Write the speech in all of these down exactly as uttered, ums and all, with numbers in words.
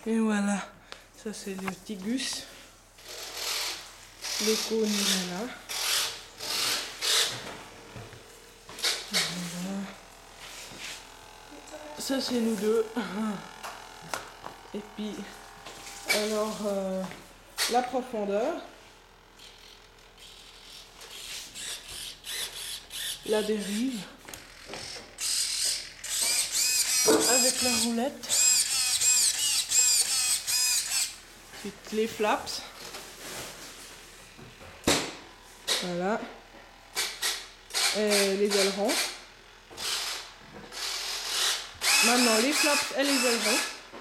Et voilà, ça c'est le Tigus. Le cône il est là. Voilà. Ça c'est nous deux. Et puis, alors, euh, la profondeur. La dérive. Avec la roulette. Ensuite les flaps. Voilà. Et les ailerons. Maintenant les flaps et les ailerons.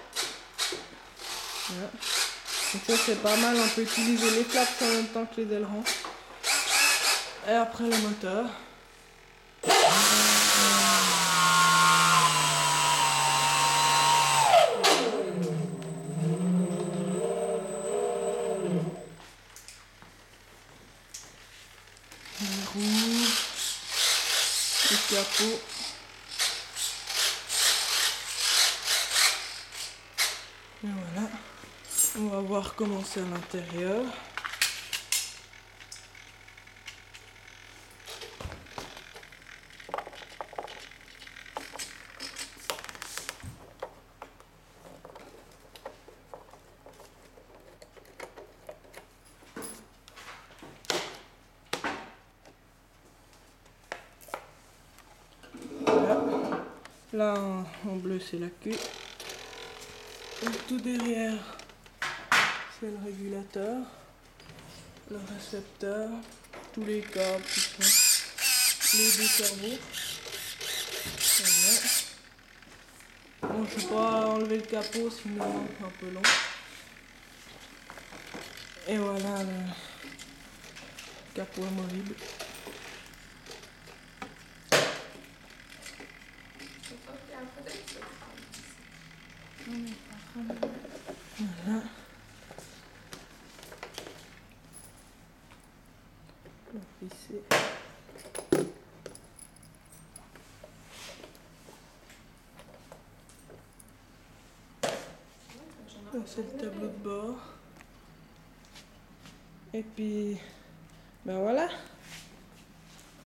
Voilà. Donc ça c'est pas mal, on peut utiliser les flaps en même temps que les ailerons. Et après le moteur. Les roues, le capot. Et voilà. On va voir comment c'est à l'intérieur. Là, en bleu, c'est la queue. Et tout derrière, c'est le régulateur, le récepteur, tous les câbles, tout ça, les deux cerveaux. Voilà. Bon, je ne vais pas enlever le capot, sinon c'est un peu long. Et voilà le capot amovible. Voilà. On va visser. Là, c'est le tableau de bord. Et puis, ben voilà.